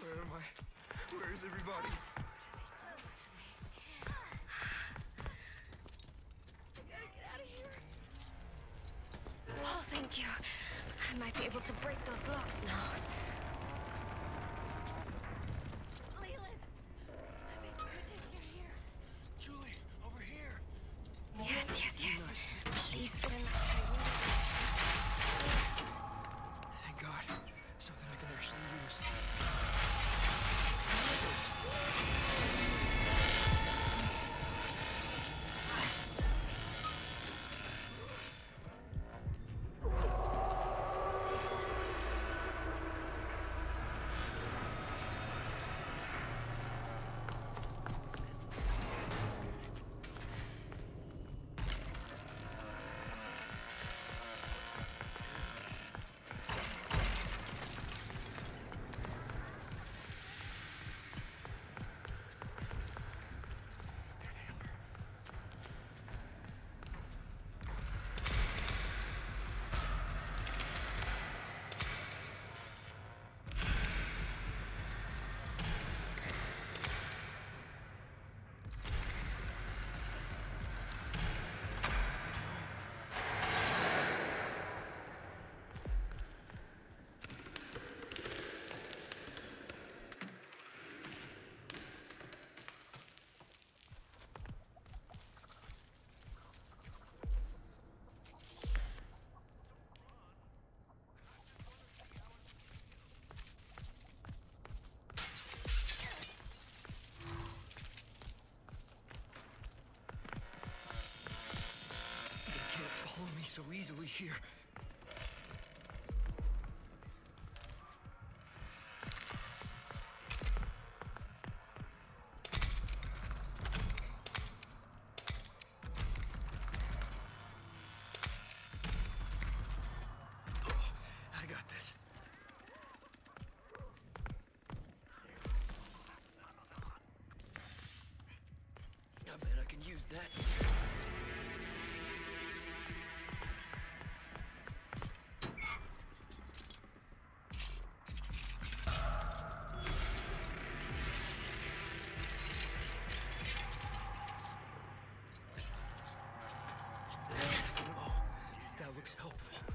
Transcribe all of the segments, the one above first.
Where am I? Where is everybody? I gotta get out of here. Oh, thank you. I might be able to break those locks now. Leland! Thank goodness you're here. Julie, over here. Yes. Please fit in my tight window. Thank God. Something I can actually use. So easily here. I got this. I bet I can use that. Looks helpful.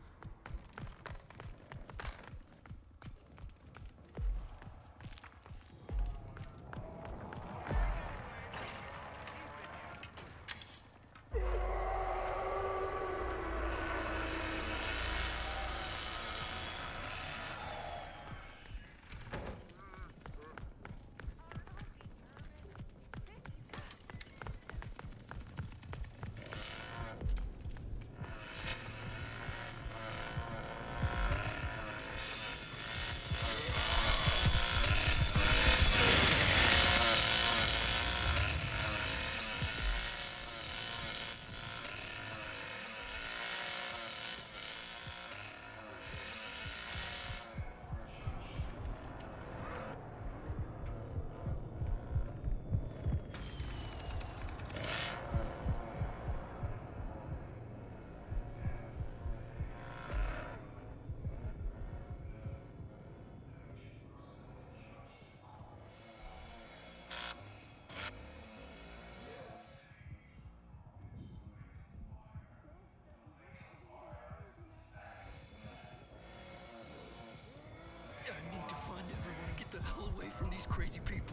I need to find everyone and get the hell away from these crazy people.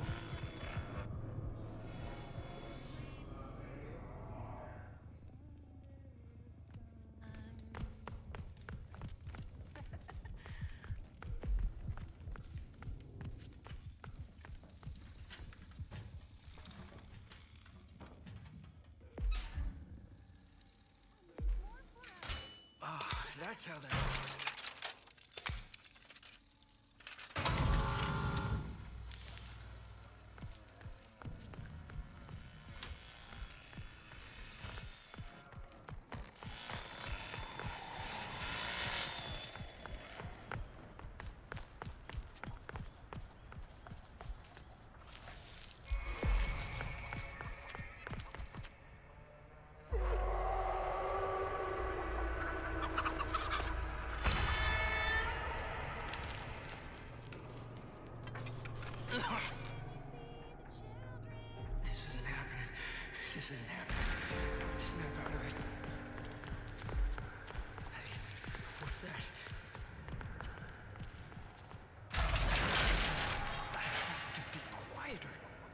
That's how that works. This isn't happening. This isn't happening. Snap out of it. Hey, what's that? I have to be quieter.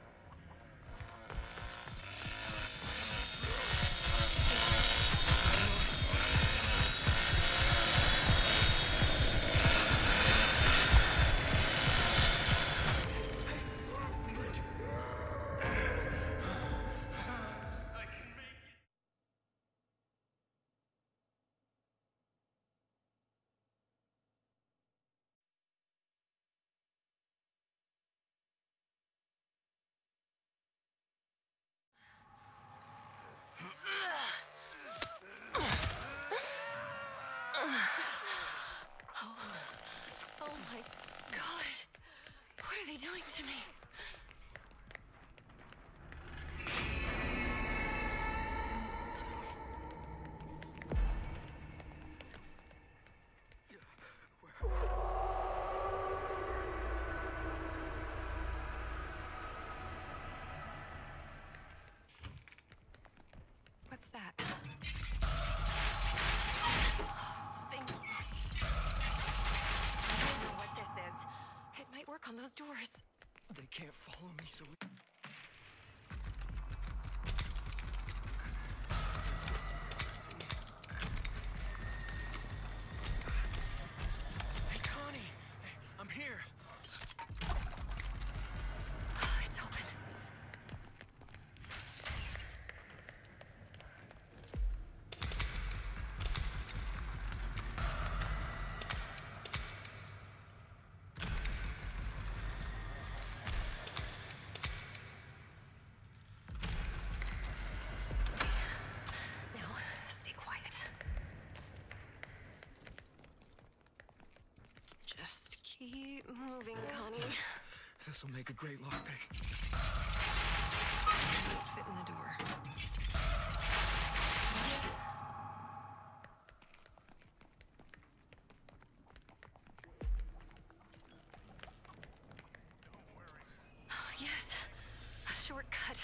Oh my God. What are they doing to me? What's that? Thank you. I don't know what this is. It might work on those doors. They can't follow me, so we... Hey, Connie! I'm here! It's open. Now, stay quiet. Just keep moving, Connie. This'll make a great lockpick. Fit in the door. Oh, yes, a shortcut.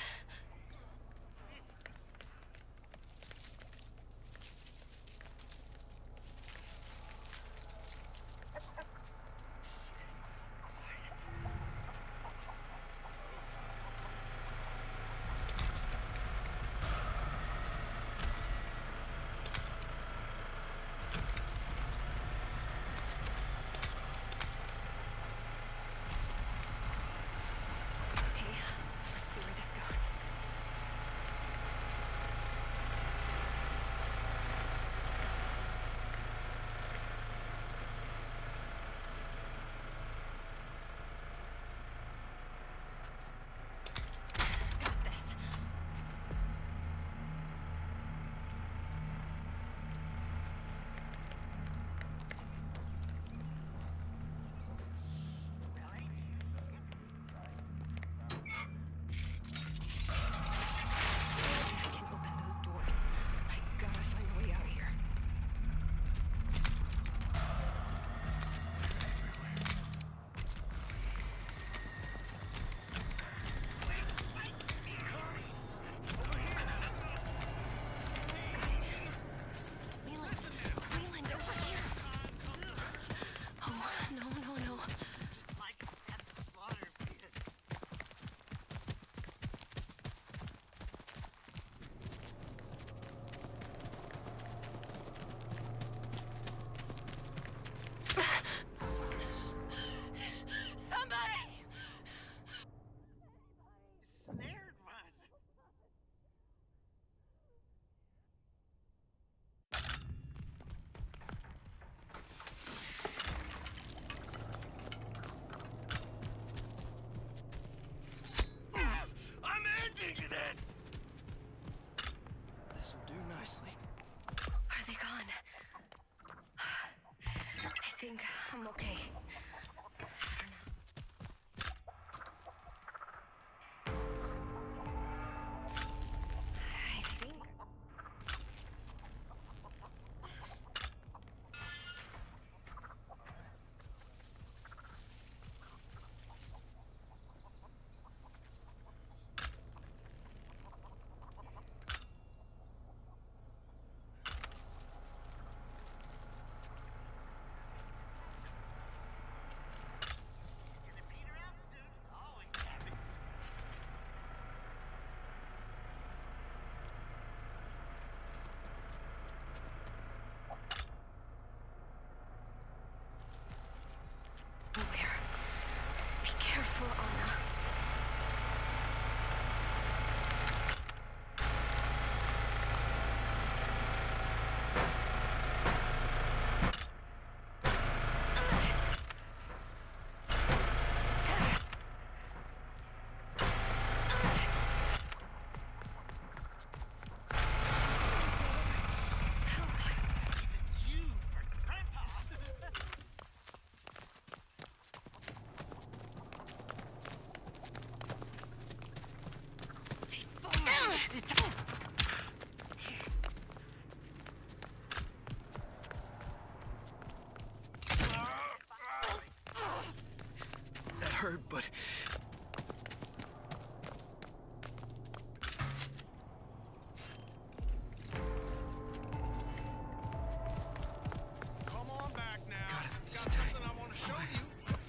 hurt, but... Come on back now. Gotta Got stay something I want to show away. you.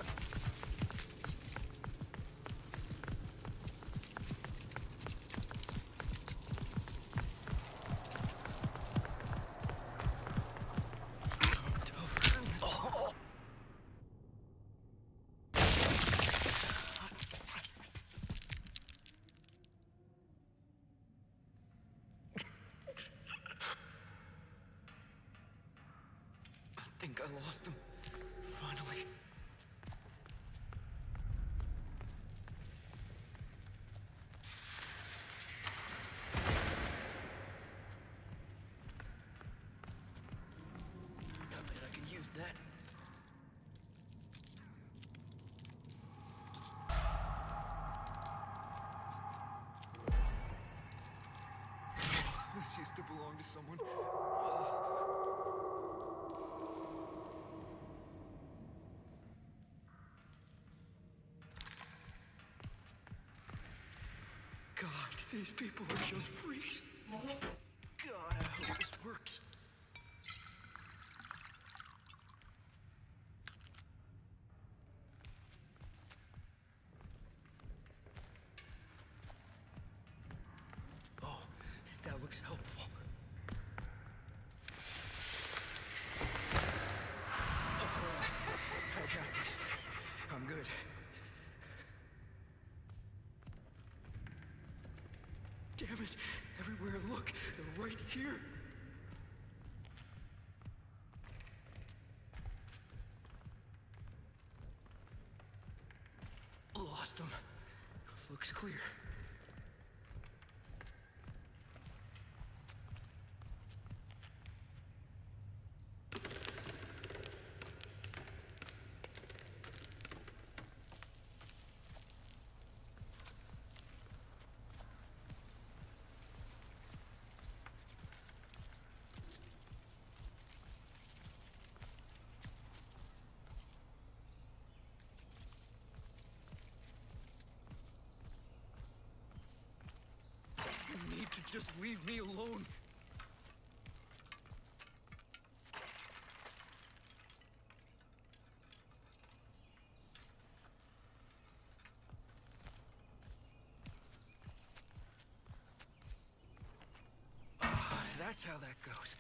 I think I lost him. Finally. I bet I can use that. This used to belong to someone. God, these people are just freaks. God, I hope this works. Oh, that looks helpful. I got this. I'm good. Damn it! Everywhere I look, they're right here. Lost them. Looks clear. You need to just leave me alone. That's how that goes.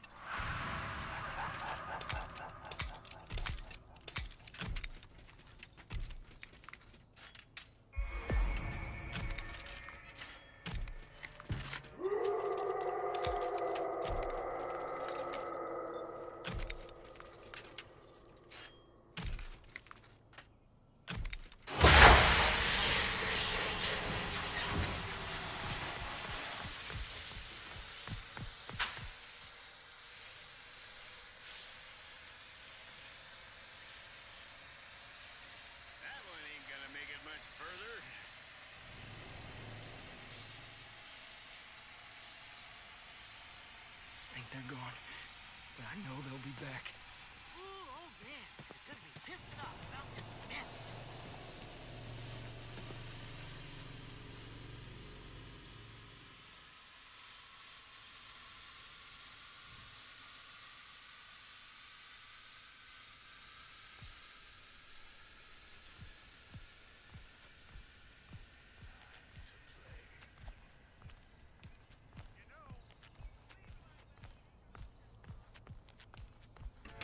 That one ain't gonna make it much further. I think they're gone, but I know they'll be back. Ooh, old man is gonna be pissed off about this mess. You know,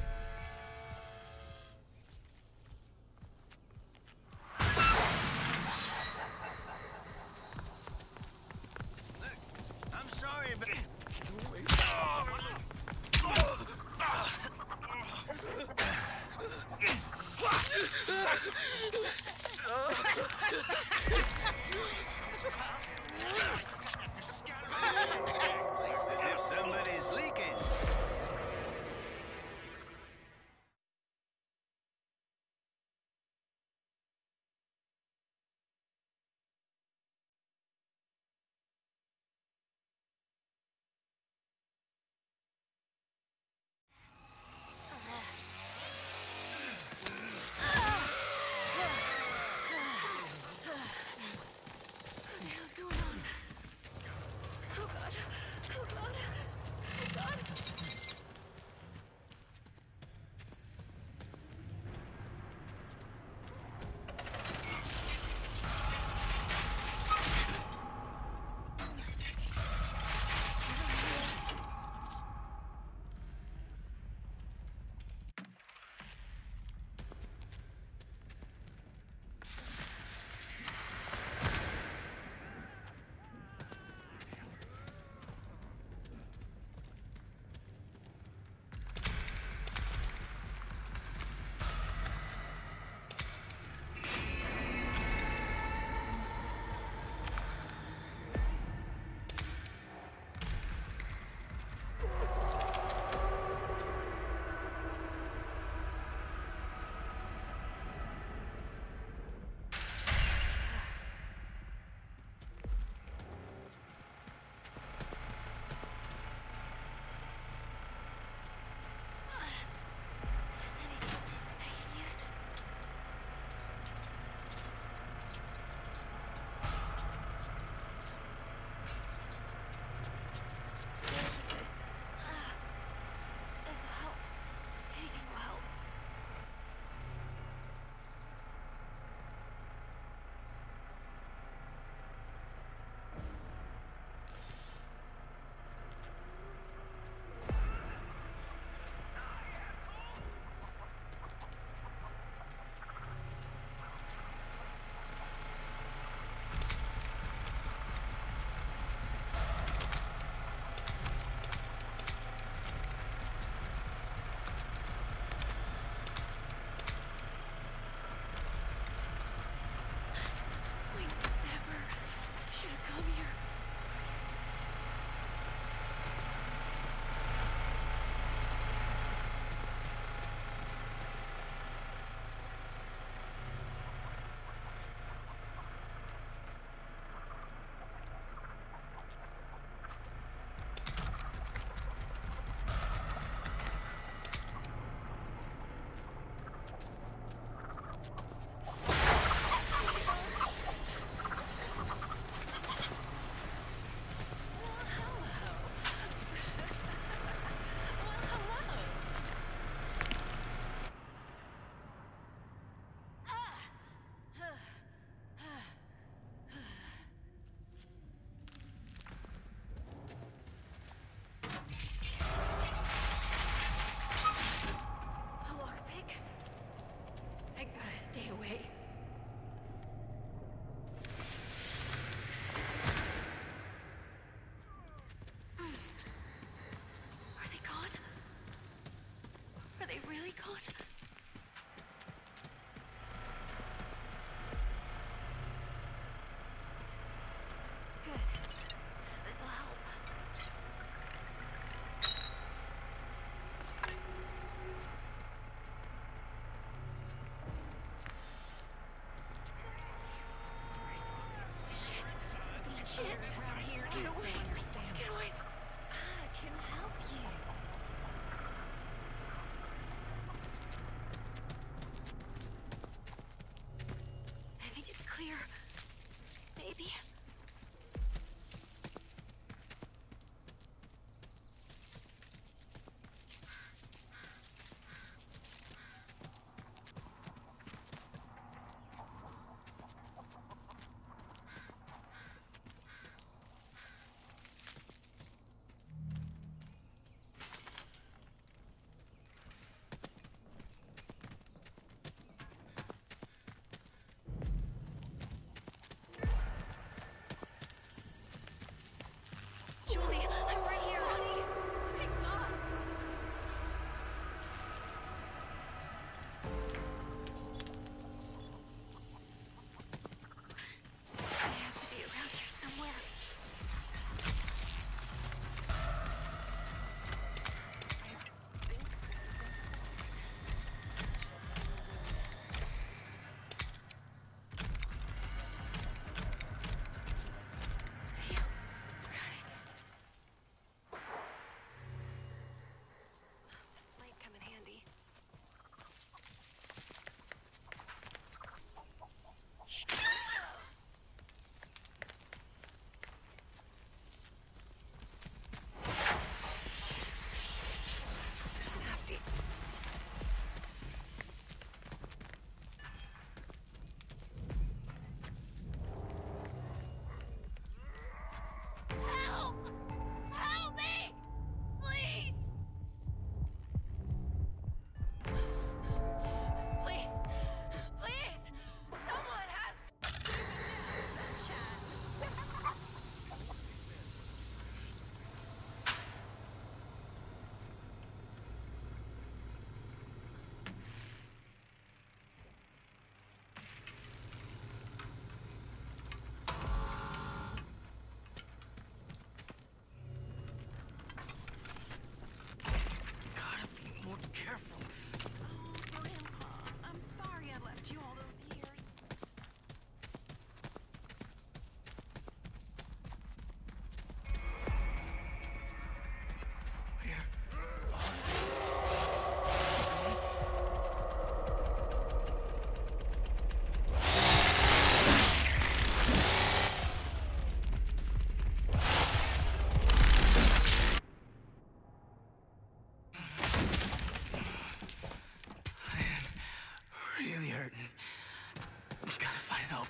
maybe? Julie, I'm right here, honey. Thank God. They have to be around here somewhere. Might come in handy. This is nasty. Help! Help me! Please! Please! Please! Someone has to... Gotta be more careful. Oh, Grandpa, I'm sorry I left you all those years. Where are I am really hurting. Gotta find help.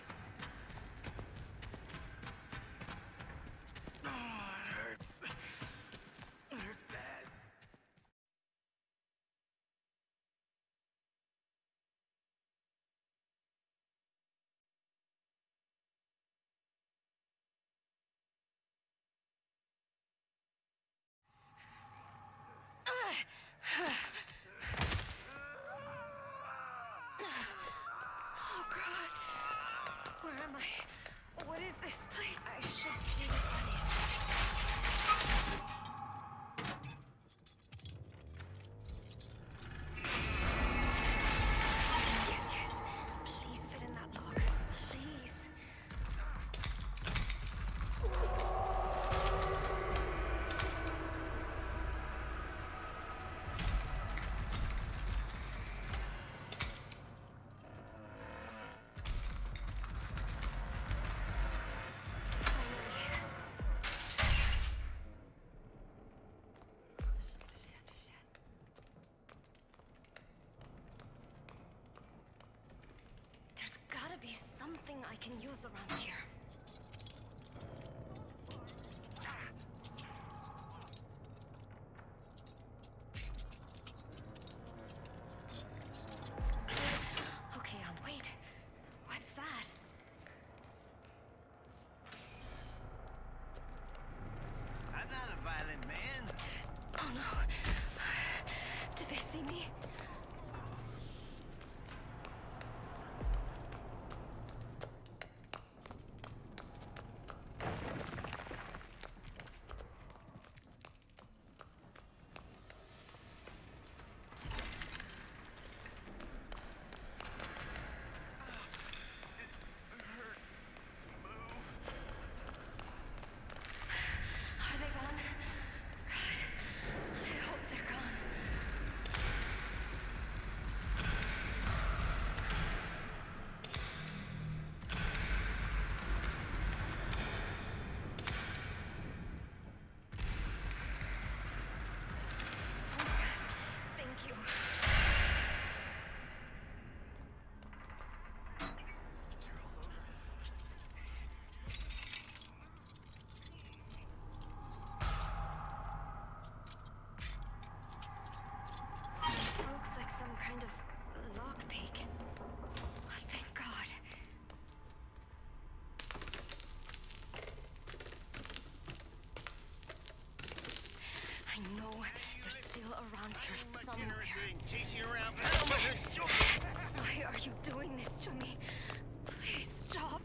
Oh, it hurts. It hurts bad. Oh, God. Where am I? What is this place? I should see what that is. Yes, yes. Please fit in that lock. Please. Finally. There's gotta be something I can use around here. Okay, wait. What's that? I'm not a violent man. Oh no. Did they see me? Are they gone? God, I hope they're gone. around here I'm much somewhere. interested in chasing around animals and children. Why are you doing this to me? Please stop.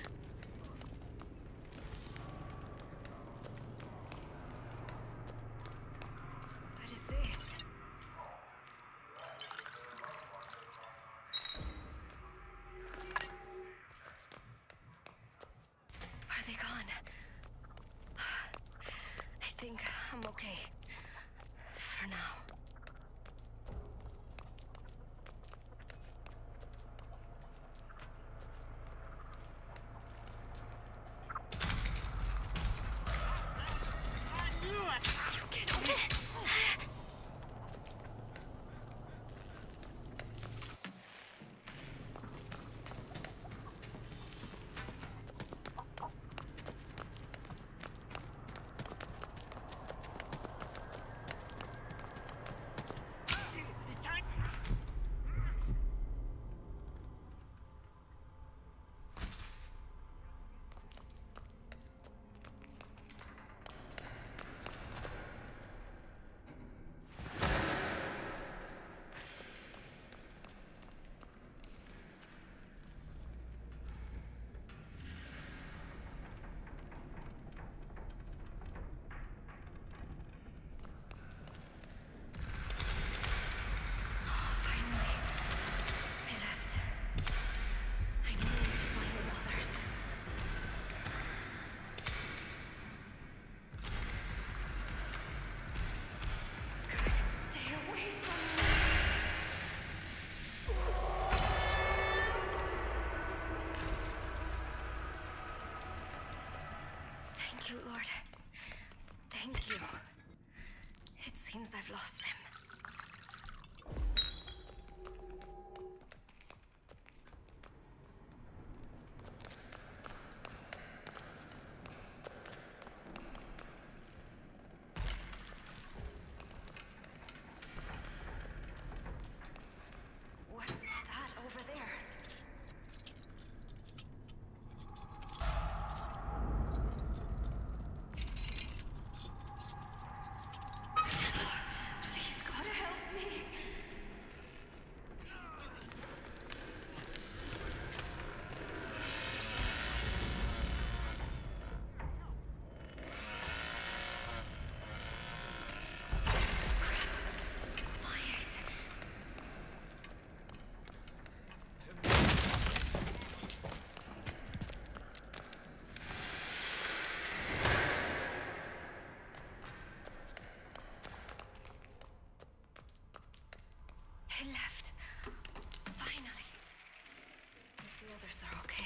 What is this? Are they gone? I think I'm okay. For now. I knew it! You kidding me? Thank you, Lord. Thank you. It seems I've lost them. What's that over there? Please, God, help me. Quiet. They left. Finally. The others are okay.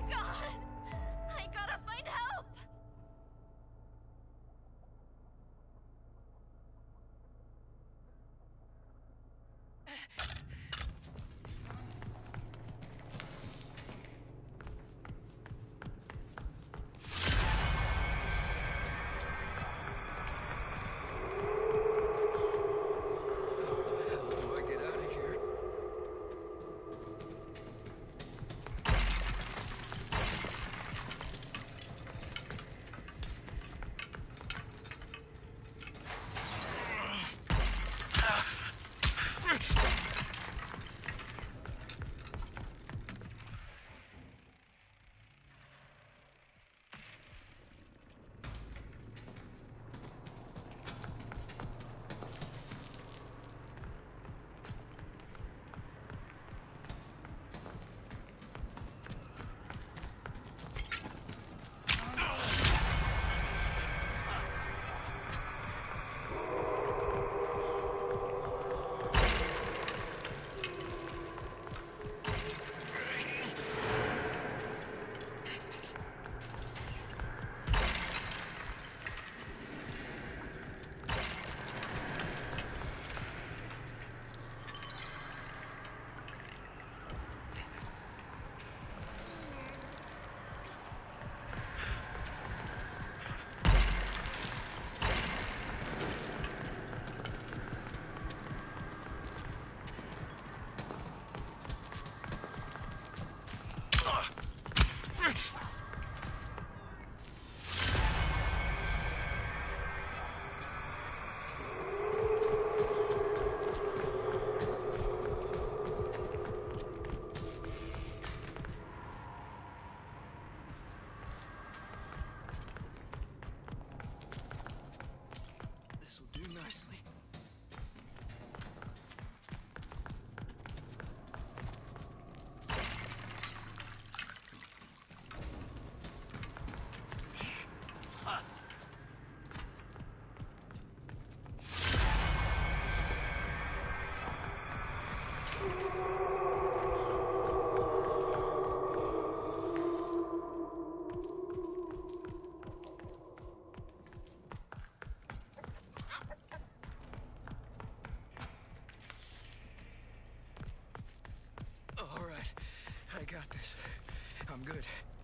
God! I gotta find help! How the hell do I get out of here? This'll do nicely. All right, I got this. I'm good.